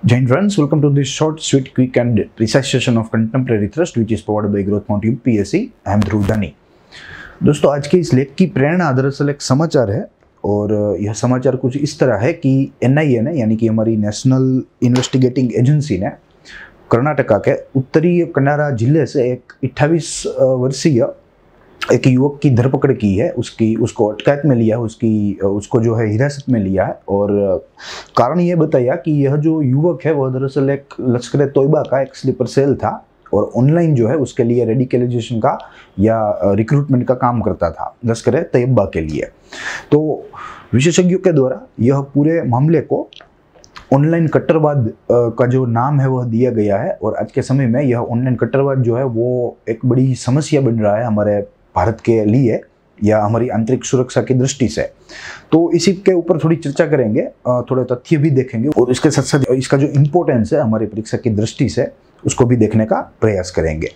Jain friends, welcome to this short, sweet, quick and precise session of contemporary thrust which is powered by Growth Mount UPSC. I am ध्रुव दानी। दोस्तों, आज के इस लेख की प्रेरणा दरअसल एक समाचार है और यह समाचार कुछ इस तरह है कि NIA ने यानी कि हमारी नेशनल इन्वेस्टिगेटिंग एजेंसी ने कर्नाटका के उत्तरी कन्नारा जिले से एक 28 वर्षीय एक युवक की धरपकड़ की है। उसको अटकायत में लिया है, उसको जो है हिरासत में लिया है और कारण ये बताया कि यह जो युवक है वह दरअसल एक लश्कर तोयबा का एक स्लीपर सेल था और ऑनलाइन जो है उसके लिए रेडिकलाइजेशन का या रिक्रूटमेंट का काम करता था लश्कर तैयबा के लिए। तो विशेषज्ञों के द्वारा यह पूरे मामले को ऑनलाइन कट्टरवाद का जो नाम है वह दिया गया है और आज के समय में यह ऑनलाइन कट्टरवाद जो है वो एक बड़ी समस्या बन रहा है हमारे भारत के लिए या हमारी आंतरिक सुरक्षा की दृष्टि से। तो इसी के ऊपर थोड़ी चर्चा करेंगे, थोड़े तथ्य भी देखेंगे और इसके साथ साथ इसका जो इम्पोर्टेंस है हमारी परीक्षा की दृष्टि से उसको भी देखने का प्रयास करेंगे।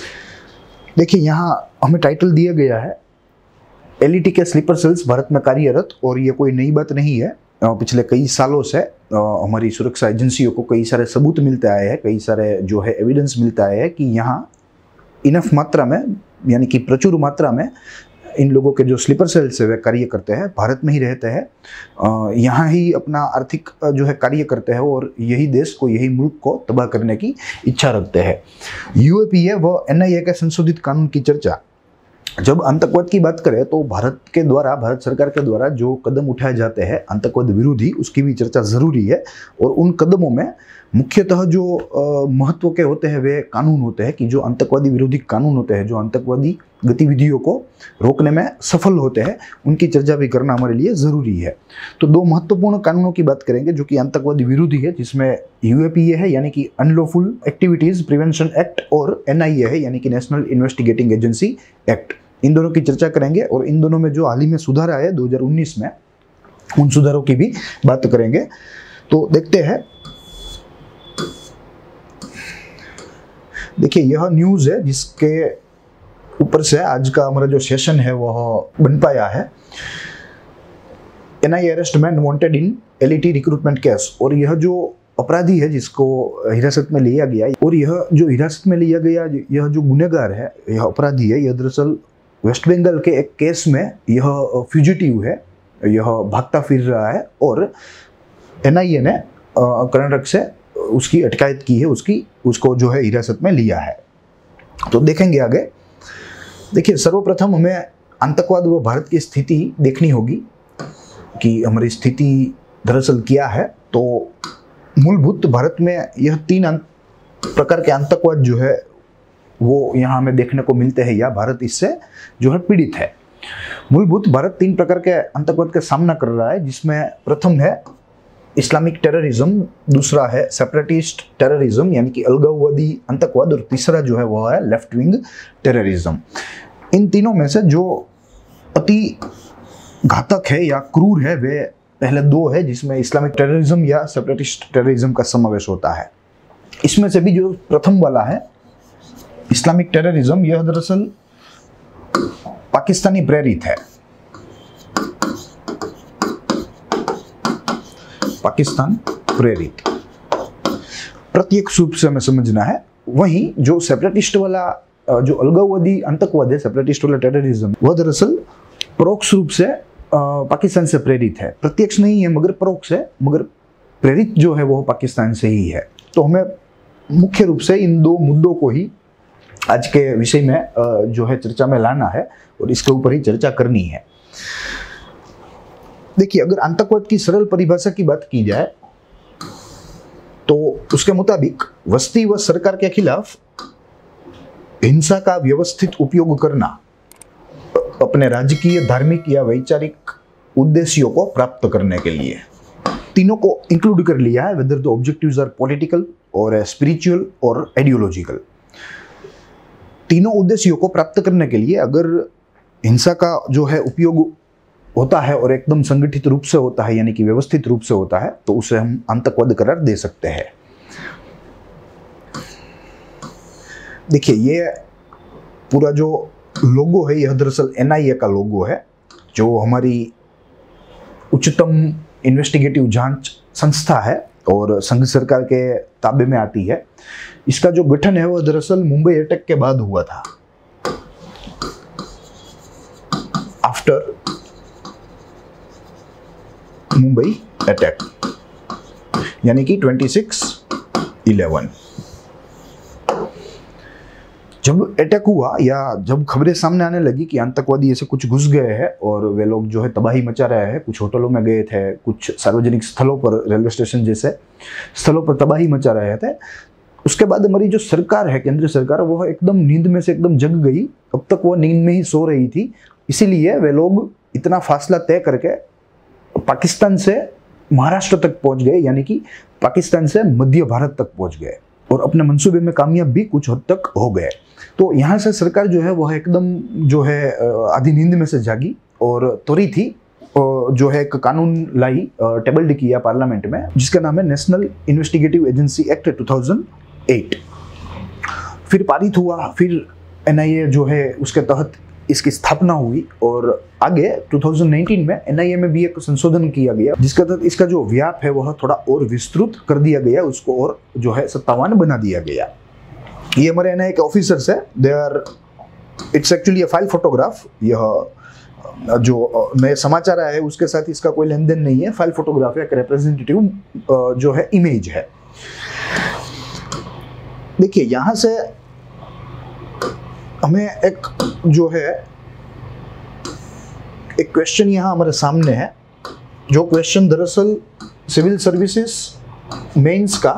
देखिए, यहाँ हमें टाइटल दिया गया है LET के स्लीपर सेल्स भारत में कार्यरत, और ये कोई नई बात नहीं है। पिछले कई सालों से हमारी सुरक्षा एजेंसियों को कई सारे सबूत मिलते आए हैं, कई सारे जो है एविडेंस मिलता है कि यहाँ इनफ मात्रा में यानी कि प्रचुर मात्रा में इन लोगों के जो स्लीपर सेल्स है वे कार्य करते हैं, भारत में ही रहते हैं, यहाँ ही अपना आर्थिक जो है कार्य करते हैं और यही देश को, यही मुल्क को तबाह करने की इच्छा रखते हैं। UAPA व NIA के संशोधित कानून की चर्चा। जब आतंकवाद की बात करें तो भारत सरकार के द्वारा जो कदम उठाए जाते हैं आतंकवाद विरोधी, उसकी भी चर्चा जरूरी है। और उन कदमों में मुख्यतः जो महत्व के होते हैं वे कानून होते हैं कि जो आतंकवादी विरोधी कानून होते हैं, जो आतंकवादी गतिविधियों को रोकने में सफल होते हैं, उनकी चर्चा भी करना हमारे लिए ज़रूरी है। तो दो महत्वपूर्ण कानूनों की बात करेंगे जो कि आतंकवादी विरोधी है, जिसमें UAPA है यानी कि अनलॉफुल एक्टिविटीज़ प्रिवेंशन एक्ट और NIA है यानी कि नेशनल इन्वेस्टिगेटिंग एजेंसी एक्ट। इन दोनों की चर्चा करेंगे और इन दोनों में जो हाल ही में सुधार आए 2019 में, उन सुधारों की भी बात करेंगे। तो देखते हैं। देखिए, यह न्यूज़ है जिसके ऊपर से आज का हमारा जो सेशन है वह बन पाया है। NIA arrest man wanted in LET recruitment case. और यह जो अपराधी है जिसको हिरासत में लिया गया, और यह जो हिरासत में लिया गया यह जो गुनहगार है, यह अपराधी है, यह दरअसल वेस्ट बंगाल के एक केस में यह फ्यूजिटिव है, यह भागता फिर रहा है और NIA ने कर्नाटक से उसकी अटकायत की है, उसको जो है हिरासत में लिया है। तो देखेंगे आगे। देखिए, सर्वप्रथम हमें आतंकवाद व भारत की स्थिति देखनी होगी कि हमारी स्थिति दरअसल क्या है। तो मूलभूत भारत में यह 3 प्रकार के आतंकवाद जो है वो यहाँ हमें देखने को मिलते हैं या भारत इससे जो है पीड़ित है। मूलभूत भारत 3 प्रकार के आतंकवाद का सामना कर रहा है, जिसमें प्रथम है इस्लामिक टेररिज्म, दूसरा है सेपरेटिस्ट टेररिज्म यानी कि अलगाववादी आतंकवाद, और तीसरा जो है वह है लेफ्ट विंग टेररिज्म। इन तीनों में से जो अति घातक है या क्रूर है वे पहले 2 है, जिसमें इस्लामिक टेररिज्म या सेपरेटिस्ट टेररिज्म का समावेश होता है। इसमें से भी जो प्रथम वाला है इस्लामिक टेररिज्म, यह दरअसल पाकिस्तानी प्रेरित है, पाकिस्तान प्रेरित प्रत्यक्ष रूप से हमें समझना है। वहीं जो सेपरेटिस्ट वाला जो अलगाववादी आतंकवाद है, सेपरेटिस्ट वाला टेररिज्म, वह दरअसल परोक्ष रूप से पाकिस्तान से प्रेरित है। प्रत्यक्ष नहीं है मगर परोक्ष है, मगर प्रेरित जो है वह पाकिस्तान से ही है। तो हमें मुख्य रूप से इन 2 मुद्दों को ही आज के विषय में जो है चर्चा में लाना है और इसके ऊपर ही चर्चा करनी है। देखिए, अगर आतंकवाद की सरल परिभाषा की बात की जाए तो उसके मुताबिक वस्ती व सरकार के खिलाफ हिंसा का व्यवस्थित उपयोग करना अपने राजकीय, धार्मिक या वैचारिक उद्देश्यों को प्राप्त करने के लिए। तीनों को इंक्लूड कर लिया है, whether the objectives are political और स्पिरिचुअल और आइडियोलॉजिकल। तीनों उद्देश्यों को प्राप्त करने के लिए अगर हिंसा का जो है उपयोग होता है और एकदम संगठित रूप से होता है यानी कि व्यवस्थित रूप से होता है, तो उसे हम आतंकवाद करार दे सकते हैं। देखिए, ये पूरा जो लोगो है यह दरअसल NIA का लोगो है, जो हमारी उच्चतम इन्वेस्टिगेटिव जांच संस्था है और संघ सरकार के ताबे में आती है। इसका जो गठन है वो दरअसल मुंबई अटैक के बाद हुआ था, आफ्टर मुंबई अटैक, यानी कि 26/11। जब अटैक हुआ या जब खबरें सामने आने लगी कि आतंकवादी ऐसे कुछ घुस गए हैं और वे लोग जो है तबाही मचा रहे हैं, कुछ होटलों में गए थे, कुछ सार्वजनिक स्थलों पर, रेलवे स्टेशन जैसे स्थलों पर तबाही मचा रहे थे, उसके बाद हमारी जो सरकार है, केंद्र सरकार, वो एकदम नींद में से एकदम जग गई। अब तक वो नींद में ही सो रही थी, इसीलिए वे लोग इतना फासला तय करके पाकिस्तान से महाराष्ट्र तक पहुंच गए, यानी कि पाकिस्तान से मध्य भारत तक पहुंच गए और अपने मंसूबे में कामयाब भी कुछ हद तक हो गए। तो यहाँ से सरकार जो है वह एकदम जो है आधी नींद में से जागी और त्वरित थी जो है एक कानून लाई, टेबल्ड किया पार्लियामेंट में, जिसका नाम है नेशनल इन्वेस्टिगेटिव एजेंसी एक्ट 2008। फिर पारित हुआ, फिर NIA जो है उसके तहत इसकी स्थापना हुई और आगे 2019 में NIA में भी एक संशोधन किया गया, जिसके तहत इसका जो व्याप है वह थोड़ा और विस्तृत कर दिया गया, उसको और जो है सत्तावान बना दिया गया। ये हमारे NIA के ऑफिसर्स है, they are, it's actually a file photograph. यह जो नए समाचार आया है उसके साथ इसका कोई लेन देन नहीं है, फाइल फोटोग्राफ है, एक रिप्रेजेंटेटिव जो है इमेज है। देखिए यहां से हमें एक जो है एक क्वेश्चन यहां हमारे सामने है, जो क्वेश्चन दरअसल सिविल सर्विसेज मेंस का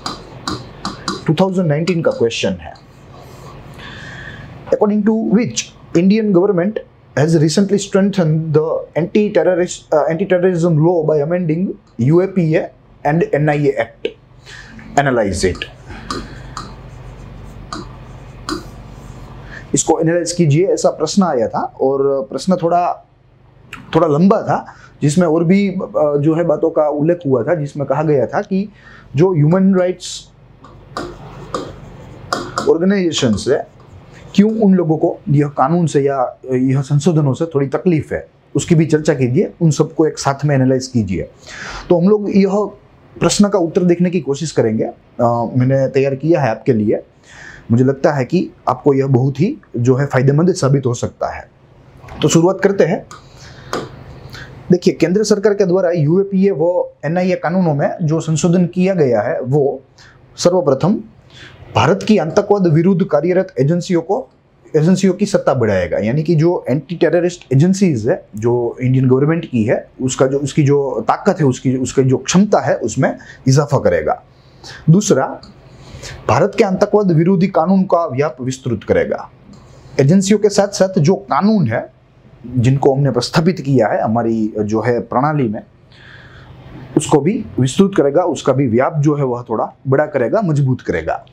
2019 का क्वेश्चन है। According to which Indian government has recently strengthened the anti-terrorism law by amending UAPA and NIA Act. Analyze it. इसको एनालाइज कीजिए, ऐसा प्रश्न आया था और प्रश्न थोड़ा लंबा था, जिसमें और भी जो है बातों का उल्लेख हुआ था, जिसमें कहा गया था कि जो ह्यूमन राइट्स ऑर्गेनाइजेशंस है, क्यों उन लोगों को यह कानून से या यह संशोधनों से थोड़ी तकलीफ है, उसकी भी चर्चा कीजिए, उन सबको एक साथ में एनालाइज कीजिए। तो हम लोग यह प्रश्न का उत्तर देखने की कोशिश करेंगे, मैंने तैयार किया है आपके लिए। मुझे लगता है कि आपको यह बहुत ही जो है फायदेमंद साबित हो सकता है। तो शुरुआत करते हैं। देखिए, केंद्र सरकार के द्वारा UAPA व NIA कानूनों में जो संशोधन किया गया है वो सर्वप्रथम भारत की आतंकवाद विरुद्ध कार्यरत एजेंसियों की सत्ता बढ़ाएगा, यानी कि जो एंटी टेररिस्ट एजेंसीज है जो इंडियन गवर्नमेंट की है, उसकी जो ताकत है, उसकी जो क्षमता है, उसमें इजाफा करेगा। दूसरा, भारत के आतंकवाद विरोधी कानून का व्याप विस्तृत करेगा। एजेंसियों के साथ साथ जो कानून है जिनको हमने प्रस्थापित किया है हमारी जो है प्रणाली में, उसको भी विस्तृत करेगा, उसका भी व्याप जो है वह थोड़ा बड़ा करेगा, मजबूत करेगा।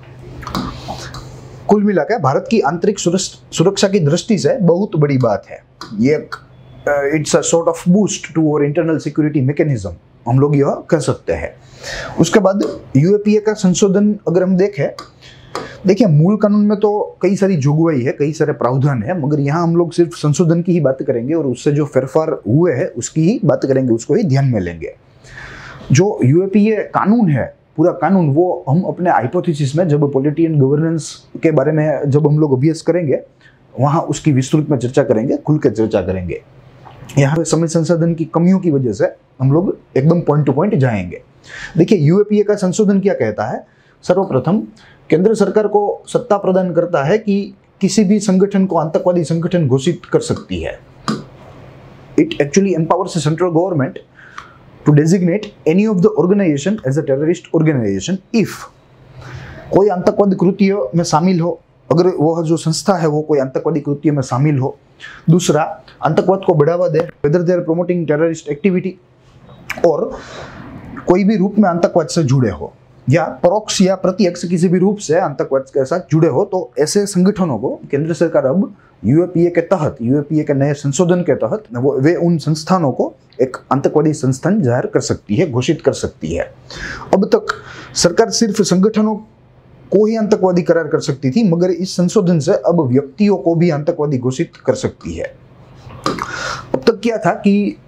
कुल मिलाकर भारत की आंतरिक सुरक्षा की दृष्टि से बहुत बड़ी बात है ये। It's a sort of boost to our internal security mechanism, हम लोग यह कह सकते हैं। उसके बाद UAPA का संशोधन अगर हम देखिए मूल कानून में तो कई सारी जोगवाई है, कई सारे प्रावधान है, मगर यहाँ हम लोग सिर्फ संशोधन की ही बात करेंगे और उससे जो फेरफार हुए हैं उसकी ही बात करेंगे, उसको ही ध्यान में लेंगे। जो UAPA कानून है, पूरा कानून, वो हम अपने हाइपोथेसिस में जब पॉलिटियन गवर्नेंस के बारे में जब हम लोग अभ्यास करेंगे वहाँ उसकी विस्तृत में चर्चा करेंगे, खुल के चर्चा करेंगे। यहाँ पे समय संसाधन की कमियों की वजह से हम लोग एकदम पॉइंट टू पॉइंट जाएंगे। देखिए UAPA का संशोधन क्या कहता है। सर्वप्रथम केंद्र सरकार को सत्ता प्रदान करता है कि किसी भी संगठन को आतंकवादी संगठन घोषित कर सकती है। It actually empowers the central government to designate any of the organisation as a terrorist organisation if कोई आतंकवादी कृत्य में शामिल हो, अगर वह जो संस्था है वो कोई आतंकवादी कृत्य में शामिल हो। दूसरा, आतंकवाद को बढ़ावा दे, whether they are promoting terrorist activity, और कोई भी रूप में आतंकवाद से जुड़े हो या परोक्ष या प्रत्यक्ष किसी भी रूप से आतंकवाद के साथ जुड़े हो, तो ऐसे संगठनों को केंद्र सरकार अब UAPA के तहत, UAPA के नए संशोधन के तहत वे उन संस्थानों को एक आतंकवादी संस्थान जाहिर कर सकती है, घोषित कर सकती है। अब तक सरकार सिर्फ संगठनों को ही आतंकवादी करार कर सकती थी, मगर इस संशोधन से अब व्यक्तियों को भी आतंकवादी घोषित कर सकती है। अब तक क्या था कि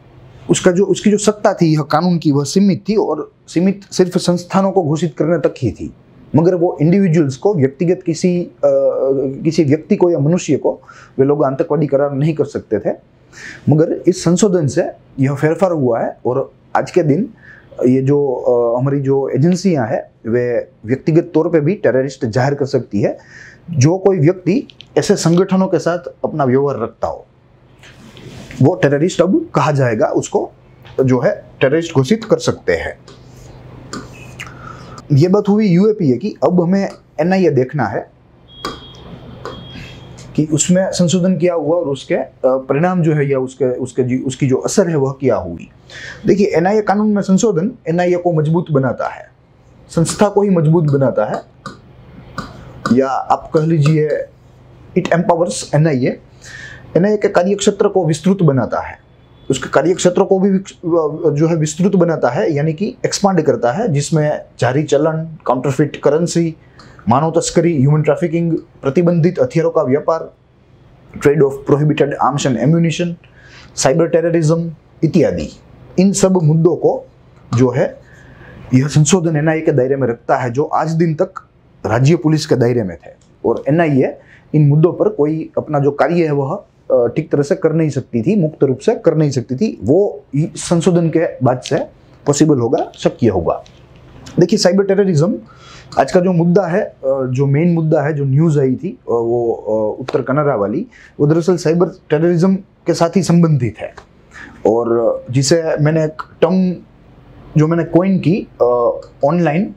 उसकी जो सत्ता थी यह कानून की, वह सीमित थी और सीमित सिर्फ संस्थानों को घोषित करने तक ही थी। मगर वो इंडिविजुअल्स को, व्यक्तिगत किसी व्यक्ति को या मनुष्य को वे लोग आतंकवादी करार नहीं कर सकते थे। मगर इस संशोधन से यह फेरफार हुआ है और आज के दिन ये जो हमारी जो एजेंसियां हैं वे व्यक्तिगत तौर पे भी टेररिस्ट जाहिर कर सकती है। जो कोई व्यक्ति ऐसे संगठनों के साथ अपना व्यवहार रखता हो वो टेररिस्ट अब कहा जाएगा, उसको जो है टेररिस्ट घोषित कर सकते हैं। ये बात हुई यूएपीए की। अब हमें एनआईए देखना है कि उसमें संशोधन क्या हुआ और उसके परिणाम जो है या उसकी जो असर है वह क्या हुई। देखिए, एनआईए कानून में संशोधन एनआईए को मजबूत बनाता है, संस्था को ही मजबूत बनाता है, या आप कह लीजिए इट एम्पावर्स एनआईए। एनआईए के कार्यक्षेत्र को विस्तृत बनाता है, उसके कार्यक्षेत्र को भी जो है विस्तृत बनाता है, यानी कि एक्सपांड करता है, जिसमें जारी चलन, काउंटरफिट करेंसी, मानव तस्करी, ह्यूमन ट्रैफिकिंग, प्रतिबंधित हथियारों का व्यापार, trade of prohibited arms and ammunition, cyber terrorism इत्यादि, इन सब मुद्दों को जो है यह संशोधन एनआईए के दायरे में रखता है, जो आज दिन तक राज्य पुलिस के दायरे में थे। और एनआईए इन मुद्दों पर कोई अपना जो कार्य है वह ठीक तरह से कर नहीं सकती थी, मुक्त रूप से कर नहीं सकती थी। वो संशोधन के बाद से पॉसिबल होगा, शक्य होगा। देखिए, साइबर टेररिज्म आज का जो मुद्दा है, जो मेन मुद्दा है, जो न्यूज़ आई थी वो उत्तर कनाडा वाली, वो दरअसल साइबर टेररिज्म के साथ ही संबंधित है। और जिसे मैंने एक टर्म जो मैंने कॉइन की, ऑनलाइन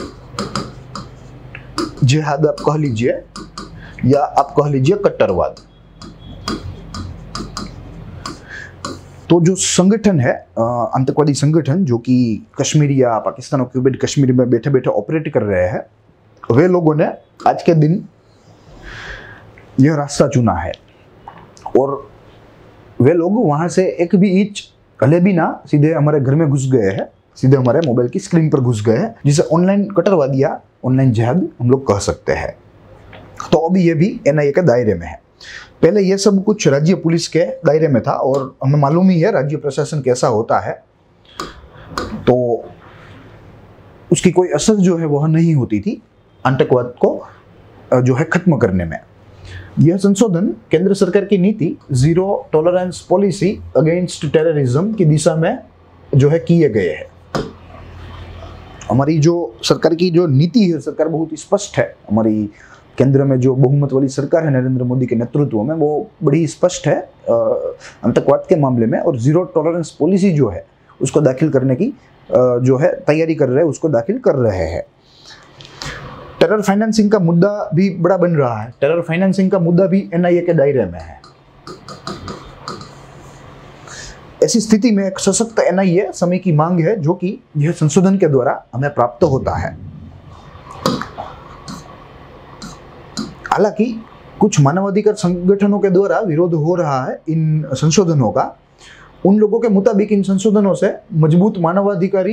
जिहाद आप कह लीजिए या आप कह लीजिए कट्टरवाद। तो जो संगठन है, आतंकवादी संगठन जो कि कश्मीर या पाकिस्तान ऑक्यूपाइड कश्मीर में बैठे बैठे ऑपरेट कर रहे हैं, वे लोगों ने आज के दिन यह रास्ता चुना है और वे लोग वहां से एक भी इंच हले भी ना सीधे हमारे घर में घुस गए हैं, सीधे हमारे मोबाइल की स्क्रीन पर घुस गए हैं, जिसे ऑनलाइन कट्टरवाद या ऑनलाइन जिहाद हम लोग कह सकते हैं। तो अभी ये भी एनआईए के दायरे में है। पहले ये सब कुछ राज्य पुलिस के दायरे में था और हमें मालूम ही है राज्य प्रशासन कैसा होता है, तो उसकी कोई असर जो है वह नहीं होती थी आतंकवाद को जो है खत्म करने में। यह संशोधन केंद्र सरकार की नीति zero tolerance policy against terrorism की दिशा में जो है किए गए हैं। हमारी जो सरकार की जो नीति है, सरकार बहुत स्पष्ट है। हमारी केंद्र में जो बहुमत वाली सरकार है नरेंद्र मोदी के नेतृत्व में, वो बड़ी स्पष्ट है आतंकवाद के मामले में, और जीरो टॉलरेंस पॉलिसी जो है उसको दाखिल करने की जो है तैयारी कर रहे हैं, उसको दाखिल कर रहे हैं। टेरर फाइनेंसिंग का मुद्दा भी बड़ा बन रहा है। टेरर फाइनेंसिंग का मुद्दा भी एनआईए के दायरे में है। ऐसी स्थिति में एक सशक्त एनआईए समय की मांग है, जो कि यह संशोधन के द्वारा हमें प्राप्त होता है। हालांकि कुछ मानवाधिकार संगठनों के द्वारा विरोध हो रहा है इन संशोधनों का। उन लोगों के मुताबिक इन संशोधनों से मजबूत मानवाधिकारी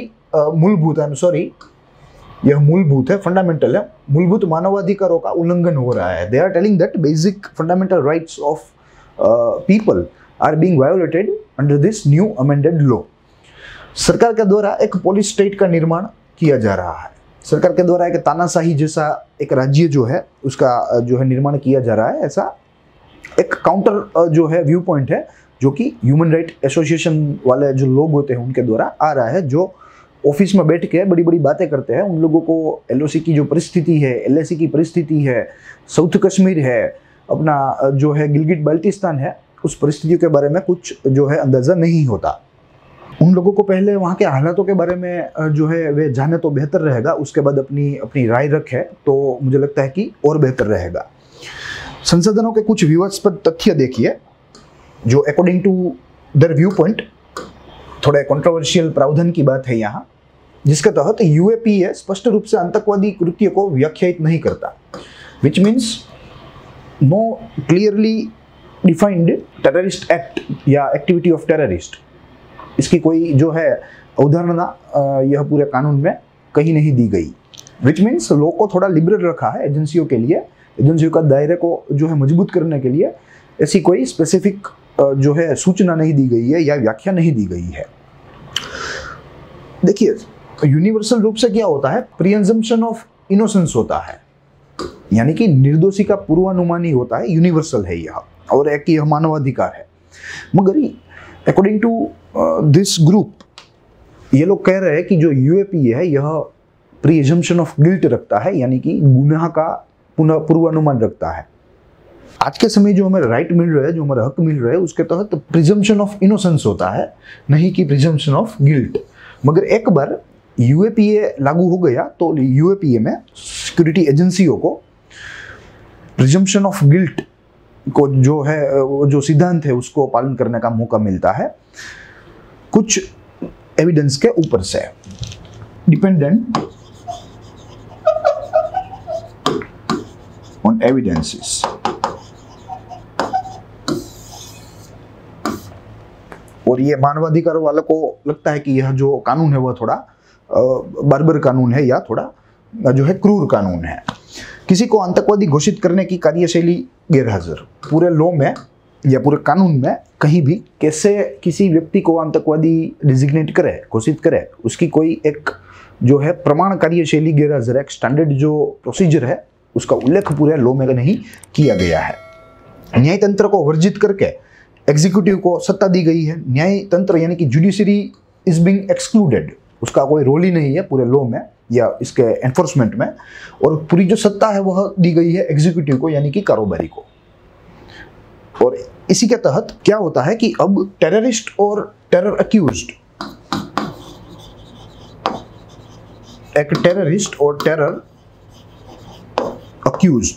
यह मूलभूत है, फंडामेंटल है, मूलभूत मानवाधिकारों का उल्लंघन हो रहा है। They are telling that basic fundamental rights of people are being violated under this new amended law. सरकार के द्वारा एक पुलिस स्टेट का निर्माण किया जा रहा है। सरकार के द्वारा एक तानाशाही जैसा एक राज्य जो है उसका जो है निर्माण किया जा रहा है। ऐसा एक काउंटर जो है व्यू पॉइंट है, जो कि ह्यूमन राइट एसोसिएशन वाले जो लोग होते हैं उनके द्वारा आ रहा है, जो ऑफिस में बैठ के बड़ी बड़ी बातें करते हैं। उन लोगों को एलओसी की जो परिस्थिति है, एलएसी की परिस्थिति है, साउथ कश्मीर है, अपना जो है गिलगिट बाल्टिस्तान है, उस परिस्थितियों के बारे में कुछ जो है अंदाजा नहीं होता। उन लोगों को पहले वहाँ के हालातों के बारे में जो है वे जाने तो बेहतर रहेगा, उसके बाद अपनी राय रखे तो मुझे लगता है कि और बेहतर रहेगा। संशोधनों के कुछ विवादास्पद तथ्य देखिए, जो according to their view point थोड़े कंट्रोवर्शियल प्रावधान की बात है यहाँ, जिसके तहत यूएपीए स्पष्ट रूप से आतंकवादी कृत्य को व्याख्यायित नहीं करता, which means no clearly defined terrorist act या एक्टिविटी ऑफ टेररिस्ट। इसकी कोई जो है अवधारणा यह पूरे कानून में कहीं नहीं दी गई, विच मीन्स लॉ को थोड़ा लिबरल रखा है एजेंसियों के लिए। एजेंसियों का दायरे को जो है मजबूत करने के लिए ऐसी कोई स्पेसिफिक जो है सूचना नहीं दी गई है या व्याख्या नहीं दी गई है। देखिए, यूनिवर्सल रूप से क्या होता है, प्रीअजम्पशन ऑफ इनोसेंस होता है, यानी कि निर्दोषी का पूर्वानुमान ही होता है, यूनिवर्सल है यह, और एक यह मानवाधिकार है। मगर अकॉर्डिंग टू दिस ग्रुप ये लोग कह रहे हैं कि जो यूएपी है यह प्रीअजम्पशन ऑफ गिल्ट रखता है, यानी कि गुनाह का पूर्वानुमान रखता है। आज के समय जो हमें राइट मिल रहा है, जो हमारा हक मिल रहा है, उसके तहत प्रिजम्पशन ऑफ इनोसेंस होता है, नहीं कि प्रिजम्पशन ऑफ गिल्ट। मगर एक बार यूएपीए लागू हो गया तो यूएपीए में सिक्योरिटी एजेंसियों को प्रिजम्पशन ऑफ गिल्ट को जो है, जो सिद्धांत है, उसको पालन करने का मौका मिलता है कुछ एविडेंस के ऊपर से, डिपेंडेंट ऑन एविडेंसेस। और ये मानवाधिकार वालों को लगता है कि यह जो कानून है वह थोड़ा बार्बर कानून है, या थोड़ा जो है क्रूर कानून है। किसी को आतंकवादी घोषित करने की कार्यशैली गैरहाजिर। पूरे लॉ में या पूरे कानून में कहीं भी कैसे किसी व्यक्ति को आतंकवादी डिजिग्नेट करे, घोषित करे, उसकी कोई एक जो है प्रमाण कार्यशैली गैरहाजिर, एक स्टैंडर्ड जो प्रोसीजर है उसका उल्लेख पूरे लॉ में नहीं किया गया है। न्याय तंत्र को वर्जित करके एग्जीक्यूटिव को सत्ता दी गई है। न्याय तंत्र यानी कि जुडिशरी इज बीइंग एक्सक्लूडेड, उसका कोई रोल ही नहीं है पूरे लॉ में या इसके एनफोर्समेंट में, और पूरी जो सत्ता है वह दी गई है एग्जीक्यूटिव को, यानी कि कारोबारी को। और इसी के तहत क्या होता है कि अब टेररिस्ट और टेरर अक्यूज्ड, एक टेररिस्ट और टेरर अक्यूज्ड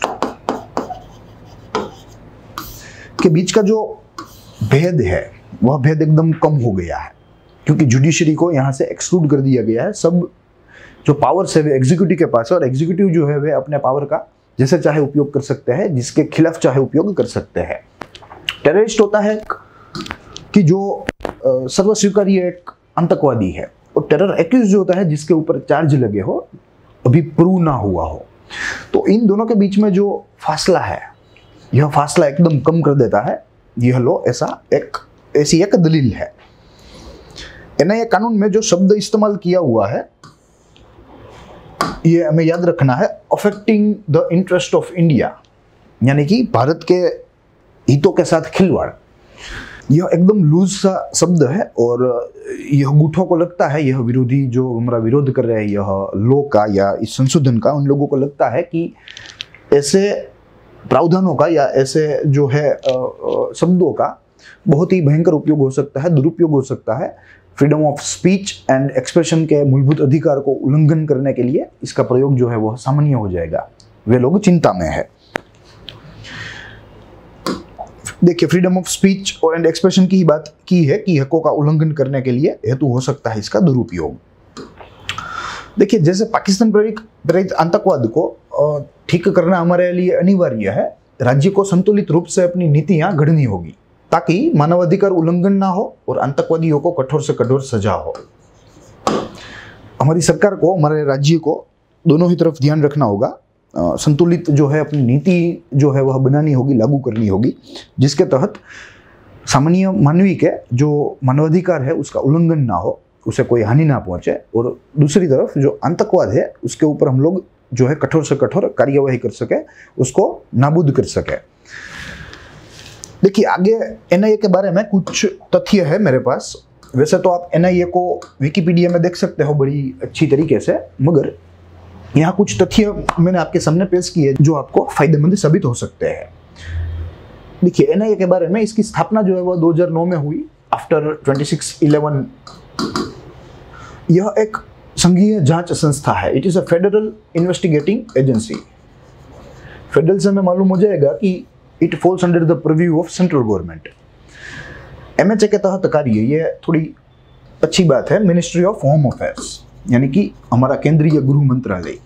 के बीच का जो भेद है वह भेद एकदम कम हो गया है, क्योंकि जुडिशरी को यहां से एक्सक्लूड कर दिया गया है। सब जो पावर्स है वे एग्जीक्यूटिव के पास है, और एग्जीक्यूटिव जो है वे अपने पावर का जैसे चाहे उपयोग कर सकते हैं, जिसके खिलाफ चाहे उपयोग कर सकते हैं। टेररिस्ट होता है कि जो सर्वस्वीकार्य एक आतंकवादी है, और टेरर एक्यूज जो होता है जिसके ऊपर चार्ज लगे हो, अभी प्रूव ना हुआ हो। तो इन दोनों के बीच में जो फासला है, यह फासला एकदम कम कर देता है यह लो, ऐसी एक दलील है। एनआईए कानून में जो शब्द इस्तेमाल किया हुआ है ये हमें याद रखना है, affecting the interest of India, यानी कि भारत के हितों के साथ खिलवाड़। यह एकदम लूज सा शब्द है, और यह गुठों को लगता है, यह विरोधी जो हमारा विरोध कर रहे हैं यह लॉ का या इस संशोधन का, उन लोगों को लगता है कि ऐसे प्रावधानों का या ऐसे जो है शब्दों का बहुत ही भयंकर उपयोग हो सकता है, दुरुपयोग हो सकता है। Freedom of speech and expression के मूलभूत अधिकार को उल्लंघन करने के लिए इसका प्रयोग जो है वह सामान्य हो जाएगा। वे लोग चिंता में है। देखिए, फ्रीडम ऑफ स्पीच और एंड एक्सप्रेशन की ही बात की है कि हकों का उल्लंघन करने के लिए हेतु हो सकता है इसका दुरुपयोग। देखिए, जैसे पाकिस्तान प्रेरित आतंकवाद को ठीक करना हमारे लिए अनिवार्य है, राज्य को संतुलित रूप से अपनी नीतियां घड़नी होगी ताकि मानवाधिकार उल्लंघन ना हो और आतंकवादियों को कठोर से कठोर सजा हो। हमारी सरकार को, हमारे राज्य को दोनों ही तरफ ध्यान रखना होगा। संतुलित जो है अपनी नीति जो है वह बनानी होगी, लागू करनी होगी, जिसके तहत सामान्य मानवी के जो मानवाधिकार है उसका उल्लंघन ना हो, उसे कोई हानि ना पहुंचे, और दूसरी तरफ जो आतंकवाद है उसके ऊपर हम लोग जो है कठोर से कठोर कार्यवाही कर सके, उसको नाबूद कर सके। देखिए, आगे एनआईए के बारे में कुछ तथ्य है मेरे पास। वैसे तो आप एनआईए को विकिपीडिया में देख सकते हो बड़ी अच्छी तरीके से, मगर यहाँ कुछ तथ्य मैंने आपके सामने पेश किए जो आपको फायदेमंद साबित हो सकते हैं। देखिए, एनआईए के बारे में, इसकी स्थापना जो है वह 2009 में हुई, आफ्टर 26/11। यह एक संघीय जांच संस्था है। It is a federal investigating agency. Federal से हमें मालूम हो जाएगा कि it falls under the purview of central government. MHA के तहत कार्य, ये थोड़ी अच्छी बात है, मिनिस्ट्री ऑफ होम अफेयर्स, यानी कि हमारा केंद्रीय गृह मंत्रालय।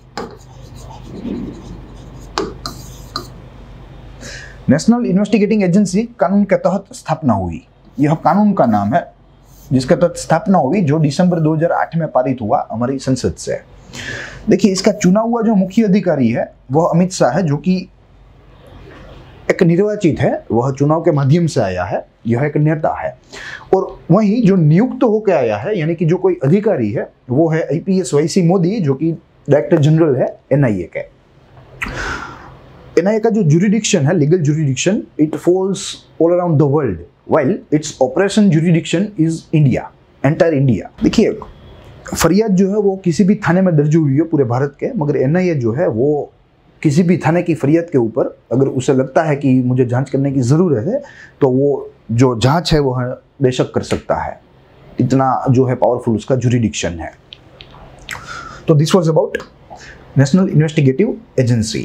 नेशनल इन्वेस्टिगेटिंग एजेंसी कानून के तहत स्थापना हुई। यह कानून का नाम है जिसके तहत स्थापना हुई, जो दिसंबर 2008 में पारित हुआ हमारी संसद से। देखिए, इसका चुना हुआ जो मुख्य अधिकारी है वह अमित शाह है, जो कि एक निर्वाचित है, वह चुनाव के माध्यम से आया है। यह एक नेता है। और वहीं जो नियुक्त होकर आया है, यानी कि जो कोई अधिकारी है, वो है IPS YC मोदी, जो कि डायरेक्टर जनरल है NIA के। NIA का जो जुरिडिक्शन है, legal jurisdiction, it falls all around the world, while its operation jurisdiction is India, entire India. देखिए, फरियाद जो है वो किसी भी थाने में दर्ज हुई है पूरे भारत के, मगर NIA जो है वो किसी भी थाने की फरियाद के ऊपर अगर उसे लगता है कि मुझे जांच करने की ज़रूरत है, तो वो जो जांच है वो बेशक कर सकता है। इतना जो है पावरफुल उसका जुरिडिक्शन है। तो this was about national investigative agency.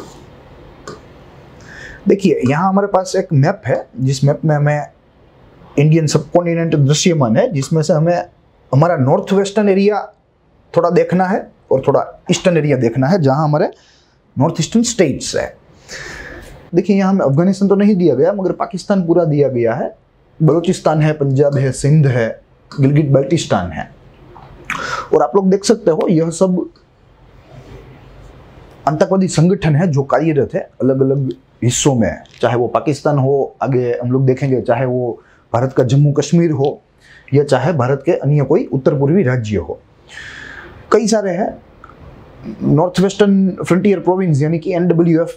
देखिए, यहाँ हमारे पास एक मैप है, जिस मैप में हमें इंडियन सबकॉन्टिनेंट दृश्यमान है, जिसमें से हमें हमारा नॉर्थ वेस्टर्न एरिया थोड़ा देखना है और थोड़ा ईस्टर्न एरिया देखना है, जहाँ हमारे नॉर्थ ईस्टर्न स्टेट्स है। देखिए, यहाँ हमें अफगानिस्तान तो नहीं दिया गया, मगर पाकिस्तान पूरा दिया गया है। बलूचिस्तान है, पंजाब है, सिंध है, गिलगित बाल्टिस्तान है। और आप लोग देख सकते हो, यह सब आतंकवादी संगठन है जो कार्यरत है अलग अलग हिस्सों में, चाहे वो पाकिस्तान हो, आगे हम लोग देखेंगे, चाहे वो भारत का जम्मू कश्मीर हो, या चाहे भारत के अन्य कोई उत्तर पूर्वी राज्य हो। कई सारे हैं। नॉर्थ वेस्टर्न फ्रंटियर प्रोविंस, यानी कि NWF,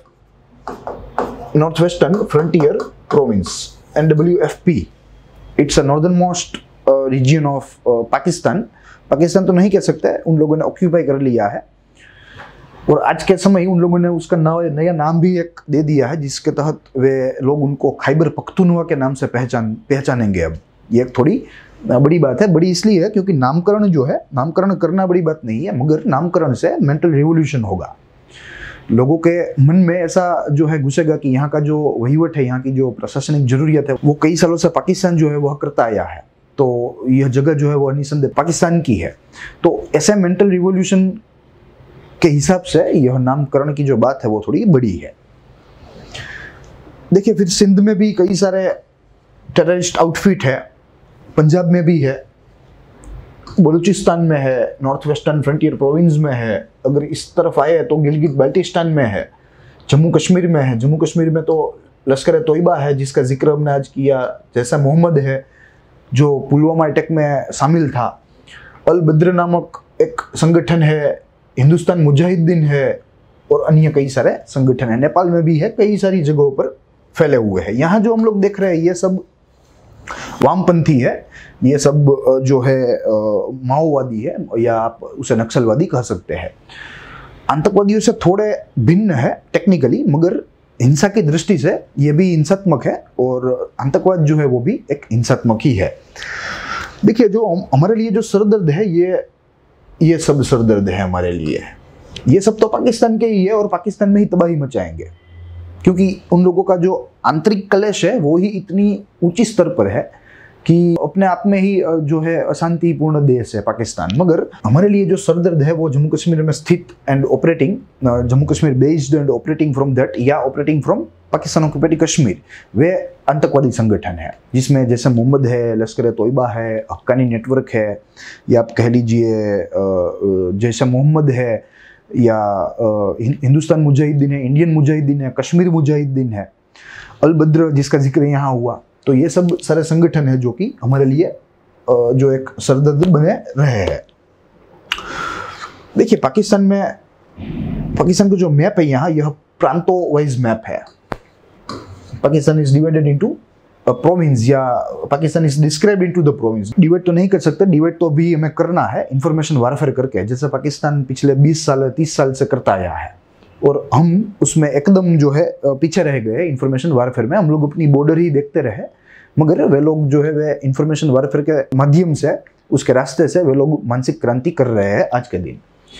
north western frontier province, NWFP, it's a northern most region of Pakistan. Pakistan तो नहीं कह सकते, उन लोगों ने ऑक्यूपाई कर लिया है, और आज के समय उन लोगों ने उसका नया नाम भी एक दे दिया है, जिसके तहत वे लोग उनको खैबर पख्तूनख्वा के नाम से पहचानेंगे। अब ये एक थोड़ी बड़ी बात है। बड़ी इसलिए है क्योंकि नामकरण जो है, नामकरण करना बड़ी बात नहीं है, मगर नामकरण से मेंटल रिवोल्यूशन होगा। लोगों के मन में ऐसा जो है घुसेगा कि यहाँ का जो वहीवट है, यहाँ की जो प्रशासनिक जरूरियत है, वो कई सालों से पाकिस्तान जो है वह करता आया है, तो यह जगह जो है वह निसंदेह पाकिस्तान की है। तो ऐसे मेंटल रिवोल्यूशन के हिसाब से यह नामकरण की जो बात है वो थोड़ी बड़ी है। देखिए, फिर सिंध में भी कई सारे टेररिस्ट आउटफिट है, पंजाब में भी है, बलूचिस्तान में है, नॉर्थ वेस्टर्न फ्रंटियर प्रोविंस में है, अगर इस तरफ आए तो गिलगित बाल्टिस्तान में है, जम्मू कश्मीर में है। जम्मू कश्मीर में तो लश्कर ए तोयबा है, जिसका जिक्र हमने आज किया, जैसा मोहम्मद है जो पुलवामा अटैक में शामिल था, अल बद्र नामक एक संगठन है, हिंदुस्तान मुजाहिदीन है, और अन्य कई सारे संगठन है। नेपाल में भी है, कई सारी जगहों पर फैले हुए हैं। यहाँ जो हम लोग देख रहे हैं ये सब वामपंथी है, ये सब जो है माओवादी है, या आप उसे नक्सलवादी कह सकते हैं। आतंकवादियों से थोड़े भिन्न है टेक्निकली, मगर हिंसा की दृष्टि से ये भी हिंसात्मक है, और आतंकवाद जो है वो भी एक हिंसात्मक ही है। देखिए, जो हमारे लिए जो सरदर्द है, ये सब सरदर्द है हमारे लिए। ये सब तो पाकिस्तान के ही है, और पाकिस्तान में ही तबाही मचाएंगे, क्योंकि उन लोगों का जो आंतरिक कलेश है वो ही इतनी ऊंची स्तर पर है कि अपने आप में ही जो है अशांतिपूर्ण देश है पाकिस्तान। मगर हमारे लिए जो सरदर्द है वो जम्मू कश्मीर में स्थित and operating, Jammu Kashmir based and operating from that, या operating from Pakistan occupied Kashmir, वे आतंकवादी संगठन है, जिसमें जैसे मोहम्मद है, लश्कर ए तोयबा है, हक्कानी नेटवर्क है, या आप कह लीजिए जैसे मोहम्मद है, या हिंदुस्तान मुजाहिदीन है, इंडियन मुजाहिदीन है, कश्मीर मुजाहिदीन है, अल बद्र जिसका जिक्र यहाँ हुआ। तो ये सब सारे संगठन है जो कि हमारे लिए जो एक सरदर्द बने रहे हैं। देखिए, पाकिस्तान का जो मैप है यहाँ, यह प्रांतों वाइज मैप है। Pakistan is divided into province, या Pakistan is described into the province. Divide तो नहीं कर सकते, डिवाइड तो अभी हमें करना है इंफॉर्मेशन वारफेयर करके, जैसे पाकिस्तान पिछले 20 साल 30 साल से करता आया है, और हम उसमें एकदम जो है पीछे रह गए इंफॉर्मेशन वारफेयर में। हम लोग अपनी बॉर्डर ही देखते रहे, मगर वे लोग जो है वे इंफॉर्मेशन वारफेयर के माध्यम से, उसके रास्ते से वे लोग मानसिक क्रांति कर रहे हैं आज के दिन।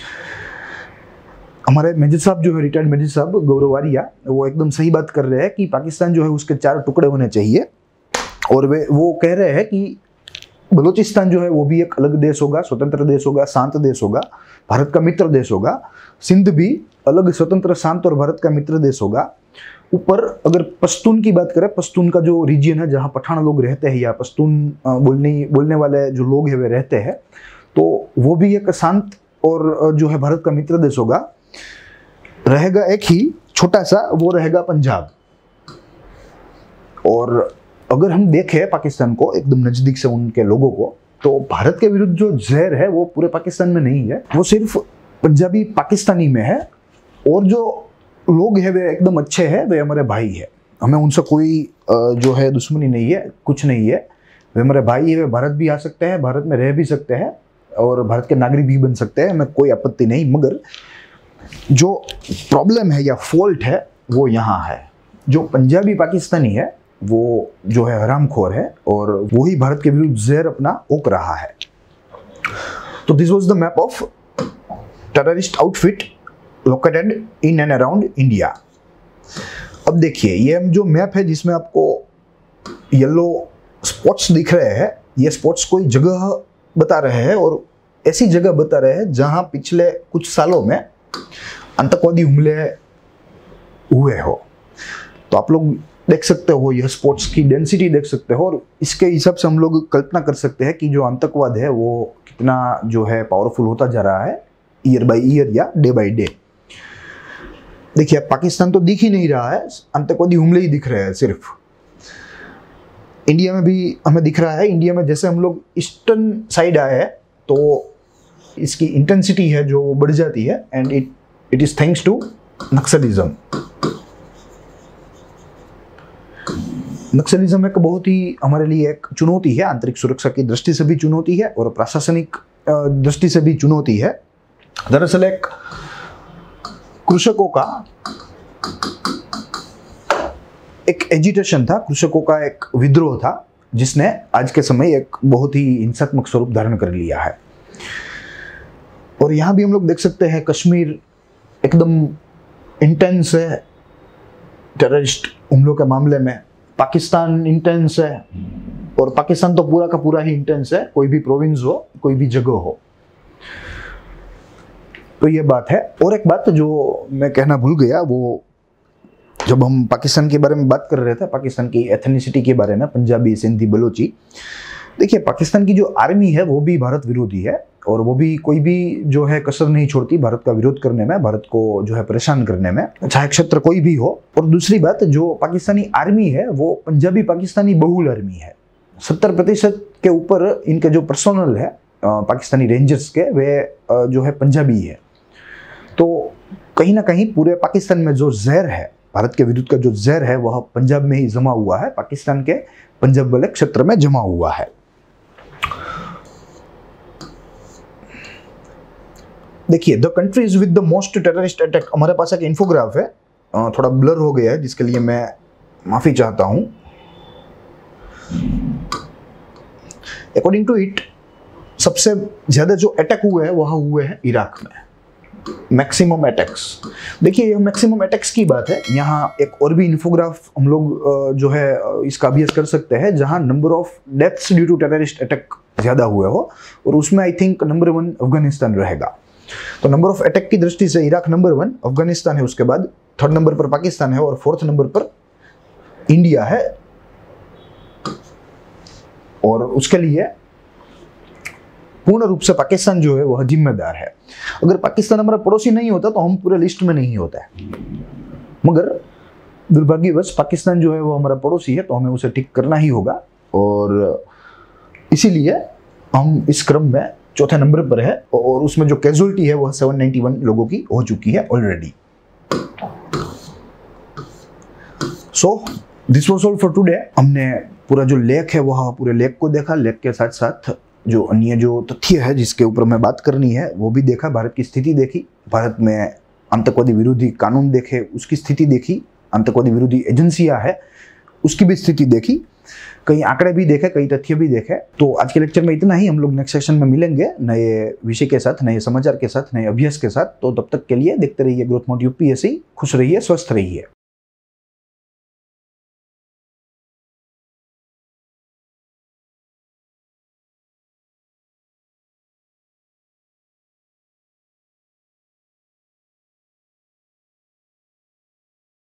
हमारे मेजर साहब जो है, रिटायर्ड मेजर साहब गौरव आर्या, वो एकदम सही बात कर रहे हैं कि पाकिस्तान जो है उसके 4 टुकड़े होने चाहिए, और वो कह रहे हैं कि बलूचिस्तान जो है वो भी एक अलग देश होगा, स्वतंत्र देश होगा, शांत देश होगा, भारत का मित्र देश होगा। सिंध भी अलग स्वतंत्र, शांत और भारत का मित्र देश होगा। ऊपर अगर पश्तून की बात करें, पश्तून का जो रीजन है जहाँ पठान लोग रहते हैं, या पश्तून बोलने वाले जो लोग हैं वे रहते हैं, तो वो भी एक शांत और जो है भारत का मित्र देश होगा। रहेगा एक ही छोटा सा, वो रहेगा पंजाब। और अगर हम देखें पाकिस्तान को एकदम नजदीक से, उनके लोगों को, तो भारत के विरुद्ध जो जहर है वो पूरे पाकिस्तान में नहीं है, वो सिर्फ पंजाबी पाकिस्तानी में है। और जो लोग हैं वे एकदम अच्छे हैं, वे हमारे भाई है, हमें उनसे कोई जो है दुश्मनी नहीं है, कुछ नहीं है। वे हमारे भाई है, वे भारत भी आ सकते हैं, भारत में रह भी सकते हैं और भारत के नागरिक भी बन सकते हैं, हमें कोई आपत्ति नहीं। मगर जो प्रॉब्लम है या फॉल्ट है वो यहाँ है, जो पंजाबी पाकिस्तानी है वो जो है हरामखोर है और वही भारत के विरुद्ध जहर अपना ओक रहा है। तो this was the map of terrorist outfit located in and around India. अब देखिए, ये जो मैप है जिसमें आपको येलो स्पॉट्स दिख रहे हैं, ये स्पॉट्स कोई जगह बता रहे हैं और ऐसी जगह बता रहे हैं जहां पिछले कुछ सालों में आतंकवादी हमले हुए हो। तो आप लोग देख सकते हो, यह स्पोर्ट्स की डेंसिटी देख सकते हो और इसके हिसाब से हम लोग कल्पना कर सकते हैं कि जो आतंकवाद है वो कितना जो है पावरफुल होता जा रहा है ईयर बाय ईयर या डे बाय डे। देखिए, पाकिस्तान तो दिख ही नहीं रहा है, आतंकवादी हमले ही दिख रहे हैं सिर्फ। इंडिया में भी हमें दिख रहा है, इंडिया में जैसे हम लोग ईस्टर्न साइड आए हैं तो इसकी इंटेंसिटी है जो बढ़ जाती है and it is thanks to naxalism. Naxalism एक बहुत ही हमारे लिए एक चुनौती है, आंतरिक सुरक्षा की दृष्टि से भी चुनौती है और प्रशासनिक दृष्टि से भी चुनौती है। दरअसल एक कृषकों का एक एजिटेशन था, कृषकों का एक विद्रोह था जिसने आज के समय एक बहुत ही हिंसात्मक स्वरूप धारण कर लिया है। और यहाँ भी हम लोग देख सकते हैं कश्मीर एकदम इंटेंस है टेररिस्ट हमलों के मामले में, पाकिस्तान इंटेंस है और पाकिस्तान तो पूरा का पूरा ही इंटेंस है, कोई भी प्रोविंस हो, कोई भी जगह हो। तो ये बात है। और एक बात जो मैं कहना भूल गया, वो जब हम पाकिस्तान के बारे में बात कर रहे थे, पाकिस्तान की एथनिसिटी के बारे में, पंजाबी, सिंधी, बलोची, देखिए पाकिस्तान की जो आर्मी है वो भी भारत विरोधी है और वो भी कोई भी जो है कसर नहीं छोड़ती भारत का विरोध करने में, भारत को जो है परेशान करने में, चाहे क्षेत्र कोई भी हो। और दूसरी बात, जो पाकिस्तानी आर्मी है वो पंजाबी पाकिस्तानी बहुल आर्मी है। 70% के ऊपर इनके जो पर्सोनल है पाकिस्तानी रेंजर्स के, वे जो है पंजाबी है। तो कहीं ना कहीं पूरे पाकिस्तान में जो जहर है, भारत के विरुद्ध का जो जहर है, वह पंजाब में ही जमा हुआ है, पाकिस्तान के पंजाब वाले क्षेत्र में जमा हुआ है। देखिए, the countries with the most terrorist attack, हमारे पास एक इन्फोग्राफ है, थोड़ा ब्लर हो गया है जिसके लिए मैं माफी चाहता हूं। अकॉर्डिंग टू इट, सबसे ज्यादा जो अटैक हुए हैं वह हुए हैं इराक में, मैक्सिमम अटैक्स। देखिए, यह मैक्सिमम अटैक्स की बात है। यहाँ एक और भी इन्फोग्राफ हम लोग जो है इसका अभ्यास कर सकते हैं, जहां number of deaths due to terrorist attack ज्यादा हुए हो और उसमें आई थिंक नंबर 1 अफगानिस्तान रहेगा। तो नंबर ऑफ अटैक की दृष्टि से इराक नंबर 1, अफगानिस्तान है उसके बाद, 3rd नंबर पर पाकिस्तान है और 4th नंबर पर इंडिया है। और उसके लिए पूर्ण रूप से पाकिस्तान जो है वह जिम्मेदार है। अगर पाकिस्तान हमारा पड़ोसी नहीं होता तो हम पूरे लिस्ट में नहीं होता है, मगर दुर्भाग्यवश पाकिस्तान जो है वो हमारा पड़ोसी है, तो हमें उसे ठीक करना ही होगा। और इसीलिए हम इस क्रम में 4थे नंबर पर है और उसमें जो कैजुअलिटी है वह 791 लोगों की हो चुकी है already. So this was all for today. हमने पूरा जो लेख है वह पूरे लेख को देखा, लेख के साथ साथ जो अन्य जो तथ्य है जिसके ऊपर मैं बात करनी है वो भी देखा, भारत की स्थिति देखी, भारत में आतंकवादी विरोधी कानून देखे, उसकी स्थिति देखी, आतंकवादी विरोधी एजेंसियां है उसकी भी स्थिति देखी, कई आंकड़े भी देखे, कई तथ्य भी देखे। तो आज के लेक्चर में इतना ही। हम लोग नेक्स्ट सेशन में मिलेंगे नए विषय के साथ, नए समाचार के साथ, नए अभ्यास के साथ। तो तब तक के लिए देखते रहिए ग्रोथ मोड यूपीएससी। खुश रहिए, स्वस्थ रहिए।